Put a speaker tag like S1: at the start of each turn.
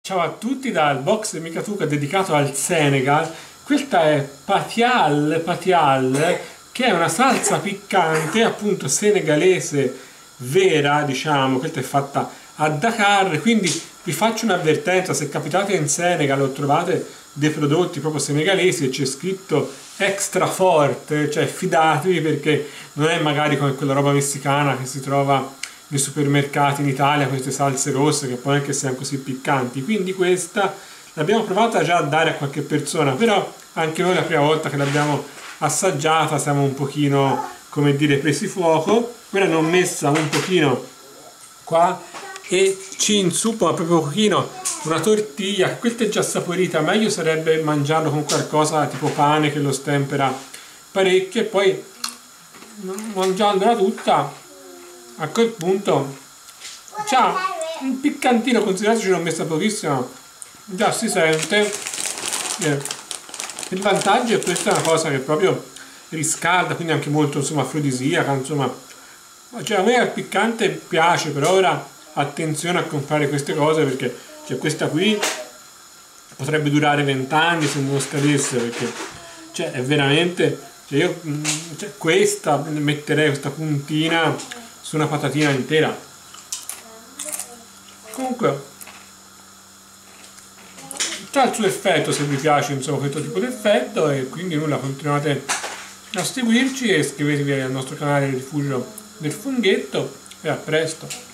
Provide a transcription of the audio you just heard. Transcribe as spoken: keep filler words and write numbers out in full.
S1: Ciao a tutti dal box di Micatuca dedicato al Senegal. Questa è Patial, Patial, che è una salsa piccante appunto senegalese vera, diciamo. Questa è fatta a Dakar, quindi vi faccio un'avvertenza: se capitate in Senegal o trovate dei prodotti proprio senegalesi e c'è scritto extra forte, cioè fidatevi, perché non è magari come quella roba messicana che si trova nei supermercati in Italia, queste salse rosse che poi anche siano così piccanti. Quindi questa l'abbiamo provata già a dare a qualche persona, però anche noi la prima volta che l'abbiamo assaggiata siamo un pochino, come dire, presi fuoco. Quella ne ho messa un pochino qua e ci insuppo proprio un pochino una tortiglia. Questa è già saporita, meglio sarebbe mangiarlo con qualcosa tipo pane che lo stempera parecchio, e poi mangiandola tutta a quel punto c'ha un piccantino, considerate ce l'ho messa pochissimo, già si sente. Il vantaggio è che questa è una cosa che proprio riscalda, quindi anche molto, insomma, afrodisiaca, insomma. Cioè, a me il piccante piace, però ora attenzione a comprare queste cose, perché cioè, questa qui potrebbe durare vent'anni se non scadesse, perché cioè, è veramente, cioè io cioè, questa metterei questa puntina su una patatina intera. Comunque c'ha il suo effetto, se vi piace, insomma, questo tipo di effetto, e quindi nulla, continuate a seguirci e iscrivetevi al nostro canale Rifugio del Funghetto, e a presto.